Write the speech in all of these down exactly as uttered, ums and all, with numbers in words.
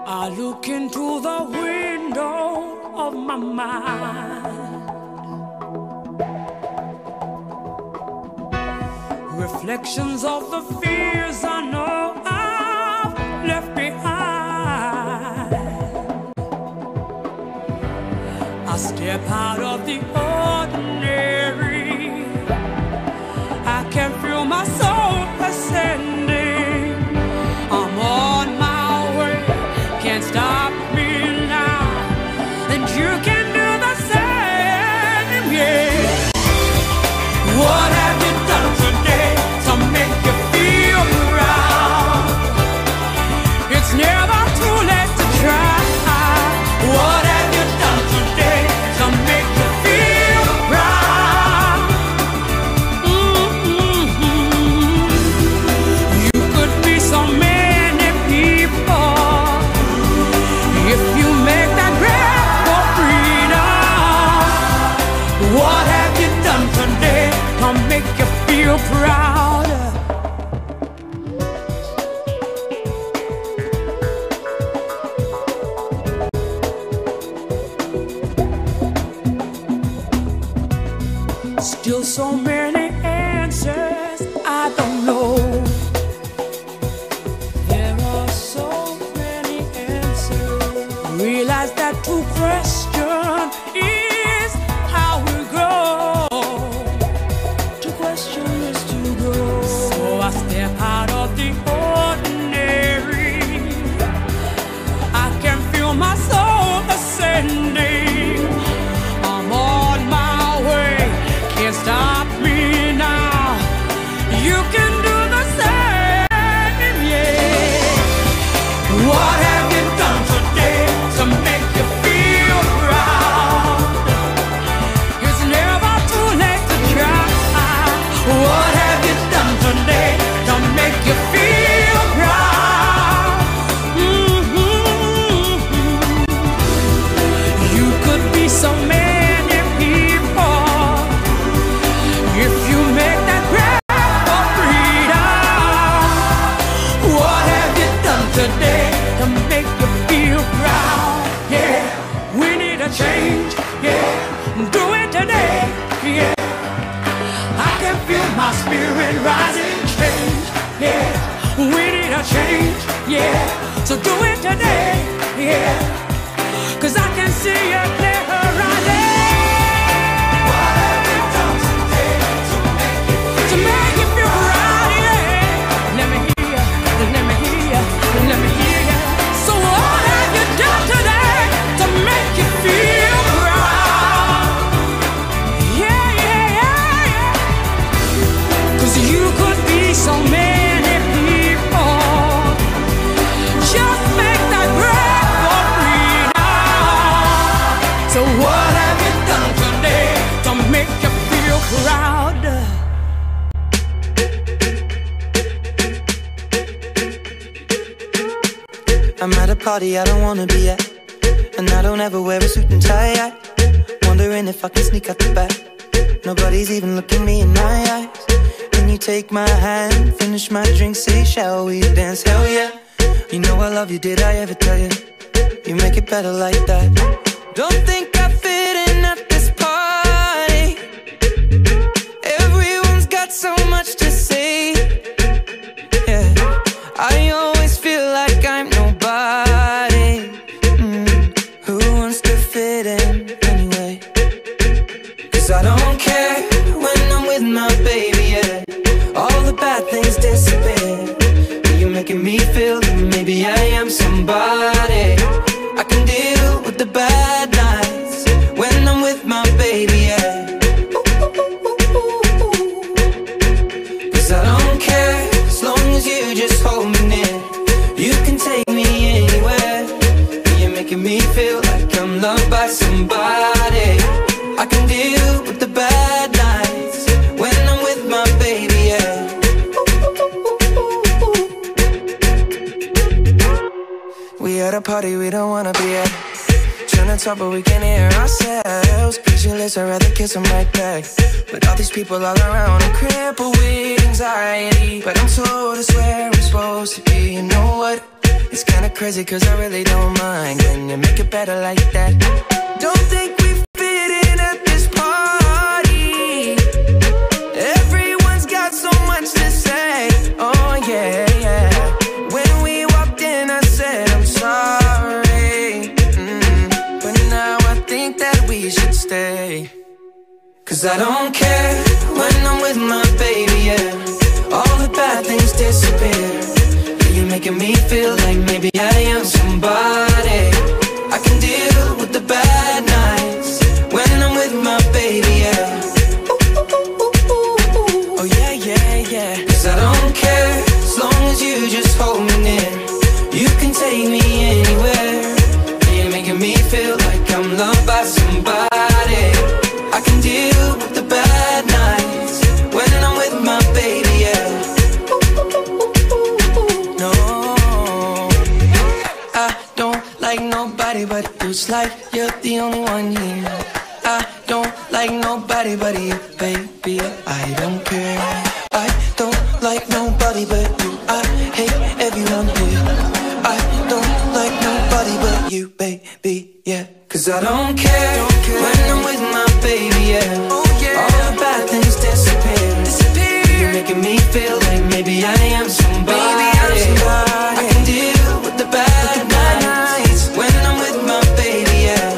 I look into the window of my mind, reflections of the fears I know I've left behind. I step out of the ordinary, I can feel my soul ascending. I'm on my way, can't stop me now, and you can do the same, yeah. What have you done today to make you feel proud? It's never too late to try. What have you done today to make you feel proud? Mm-hmm. You could be so many people if you make that grab for freedom. What have you done today to make you feel proud? Still so many answers I don't know. There are so many answers. Realize that to question is how we grow. To question is to grow. So I step out of the ordinary, I can feel my soul ascending. I'm on my way, can't stop me now. You can do the same, yeah. What have you done today to make you feel proud? It's never too late to try. What have you done today to make you feel proud? Mm-hmm. You could be so many people if you make that grab for freedom. What have you done today to make you feel proud? Yeah, we need a change. Yeah, do it today. Yeah, I can feel my spirit rising. Change. Yeah, we need a change. Yeah, so do it today. Yeah, 'cause I can see it clear rising. What have you done today to make you feel to make you feel proud? Yeah, let me hear you, let me hear you, let me hear you. So what have you done today to make you feel proud? Yeah, yeah, yeah, yeah. 'Cause you could be so many people. Just make that break for freedom. So what have you done today to make you feel proud? I'm at a party I don't wanna be at, and I don't ever wear a suit and tie. I wondering if I can sneak out the back. Nobody's even looking me in my eyes. Can you take my hand, finish my drink, say shall we dance? Hell yeah. You know I love you, did I ever tell you? You make it better like that. Don't think I fit in at this party. Everyone's got so much to say. Yeah, I always feel like I'm nobody. Mm, who wants to fit in anyway? 'Cause I don't care when I'm with my baby, yeah. All the bad things disappear. You're making me feel that maybe I am somebody. I can deal with the bad nights when I'm with my baby, yeah. 'Cause I don't care as long as you just hold me near. You can take me anywhere. You're making me feel like I'm loved by somebody. I can deal with the bad nights when I'm with my baby, yeah. We at a party we don't wanna be at. Trying to talk but we can't hear ourselves. Pictureless, I'd rather kiss them right back. But all these people all around are crippled with anxiety. But I'm told it's where I'm supposed to be. You know what? It's kinda crazy cause I really don't mind. Can you make it better like that? Don't think we fit in at this party. Everyone's got so much to say. Oh yeah, yeah. When we walked in I said I'm sorry, mm. But now I think that we should stay. Cause I don't care when I'm with my baby, yeah. All the bad things disappear. You're making me feel like maybe I am somebody. I can deal with the bad nights when I'm with my baby, yeah. Oh yeah, yeah, yeah. Cause I don't care as long as you just hold me near. You can take me anywhere. You're making me feel like I'm loved by somebody. I can deal with the bad nights when I'm with my baby, yeah. No, I don't like nobody but you. It's like you're the only one here. I don't like nobody but you, baby. I don't care. I don't like nobody but you. I hate everyone here. I don't like nobody but you, baby, yeah. Cause I don't care, don't care when I'm with my baby, yeah. Oh, yeah. All the bad things disappear. disappear. You're making me feel like maybe I am somebody. Maybe I'm somebody. I can deal with the bad, with the bad nights when I'm with my baby, yeah.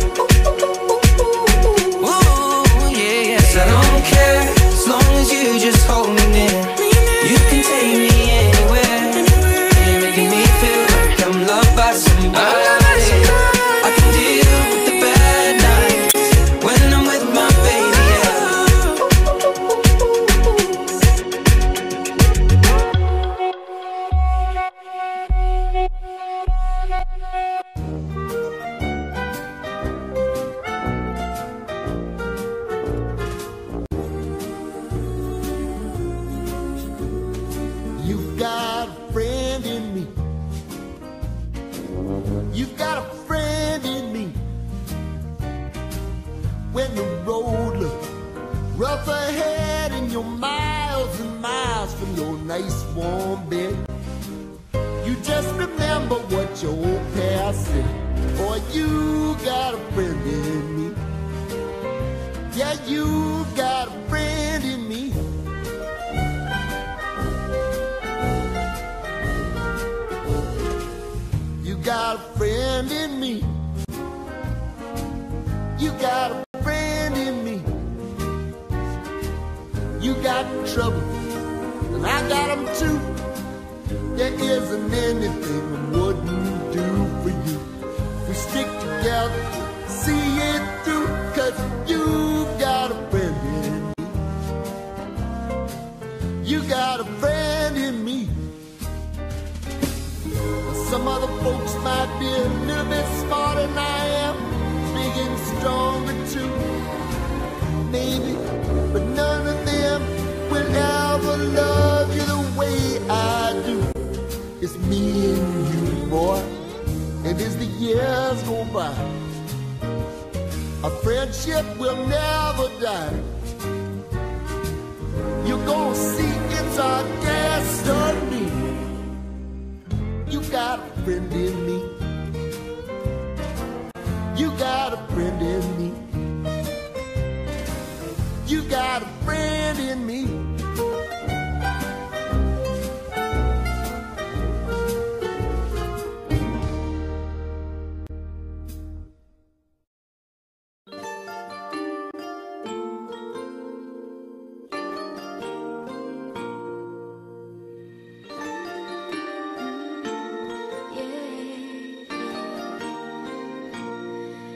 Ooh, yeah, yeah. Cause I don't care as long as you just hold me near. You can take me anywhere. You're making me feel like I'm loved by somebody.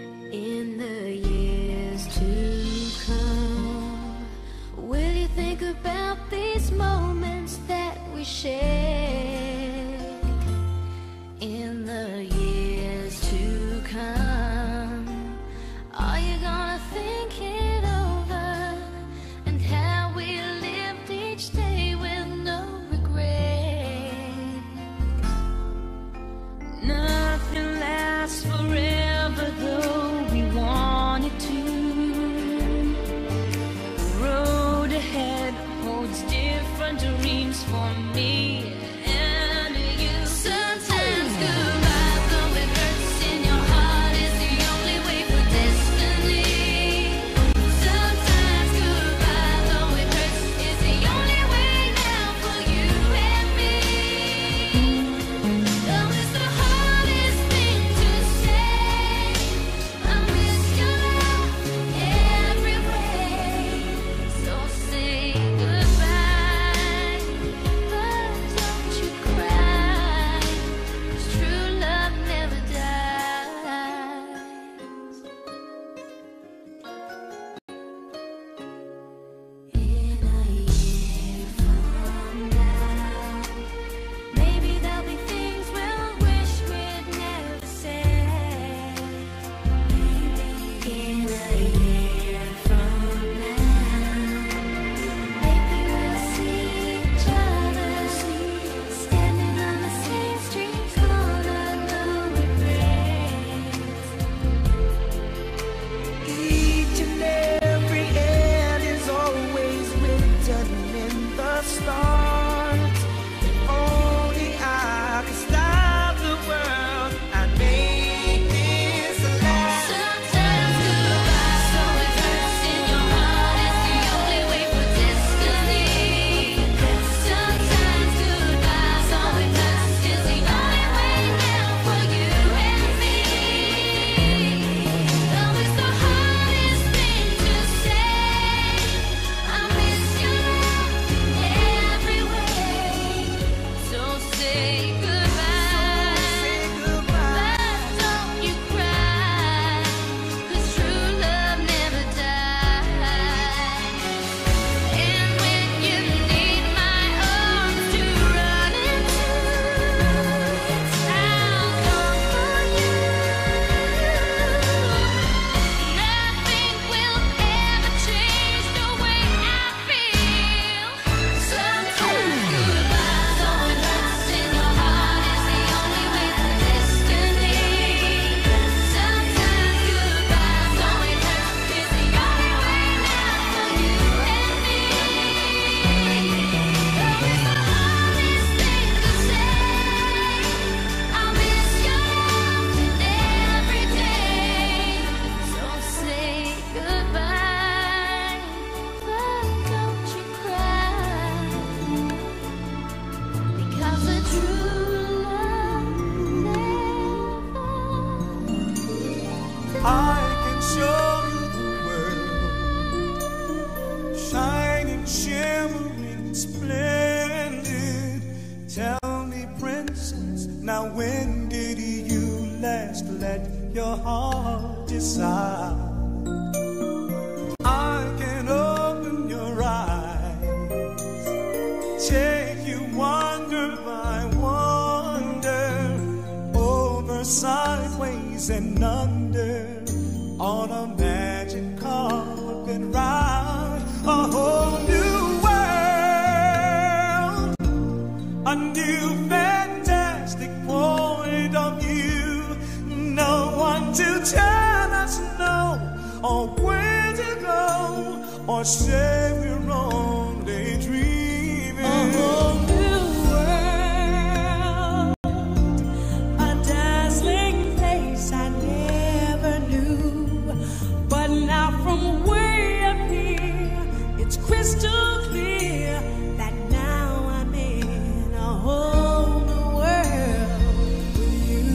In the years to come, will you think of I can show you the world, shining, shimmering, splendid. Tell me, princess, now when did you last let your heart decide? I can open your eyes, take you wonder by wonder, over, sideways, and under, on a magic carpet ride, a whole new world, a new fantastic point of view. No one to tell us no, or where to go, or say we're only dreaming. A whole new world, a dazzling place I never knew. But now from way up here, it's crystal clear that now I'm in a whole new world with you.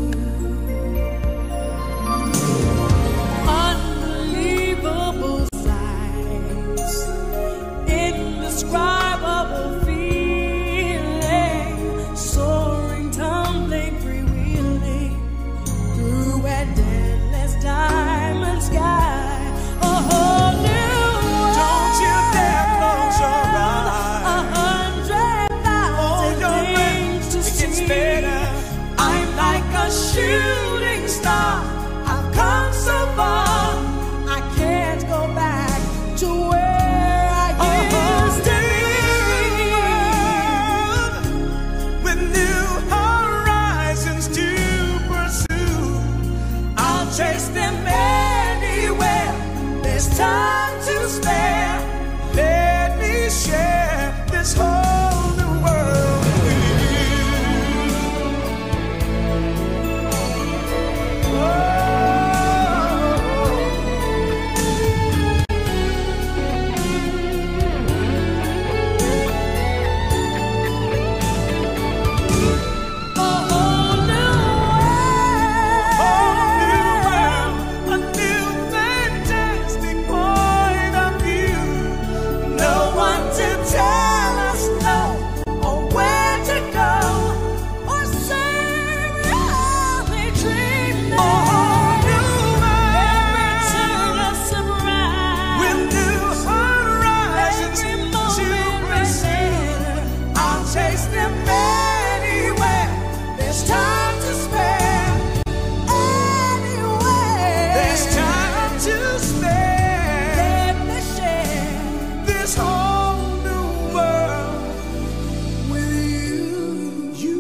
Unbelievable sights, indescribable feeling, soaring, tumbling, freewheeling through an endless diamond sky. A whole new world. Don't you dare close your eyes. A hundred thousand things to see. It gets better. I'm like a shooting star. I've come so far. I can't go back to where I used to be. With new horizons to pursue, I'll chase them anywhere. There's time to spare. Let me share this whole new world with you. Oh. A whole new world, a new fantastic point of view. No one to tell us no, or where to go, or say we're only dreaming. A whole new world, every turn a surprise, with new horizons to pursue. I'll chase them anywhere. There's time to spare. Anywhere. There's time to spare. Let me share this whole new world with you. You.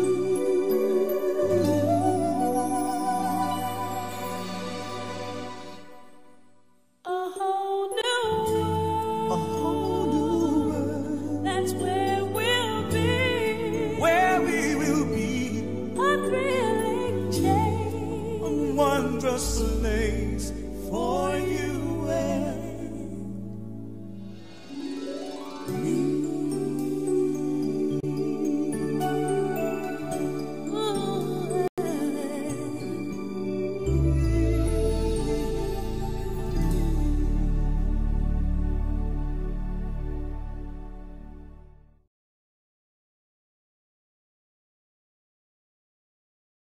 A whole new world. A whole new world. That's where we'll be. Where we will be. A thrilling change. A wondrous place for you and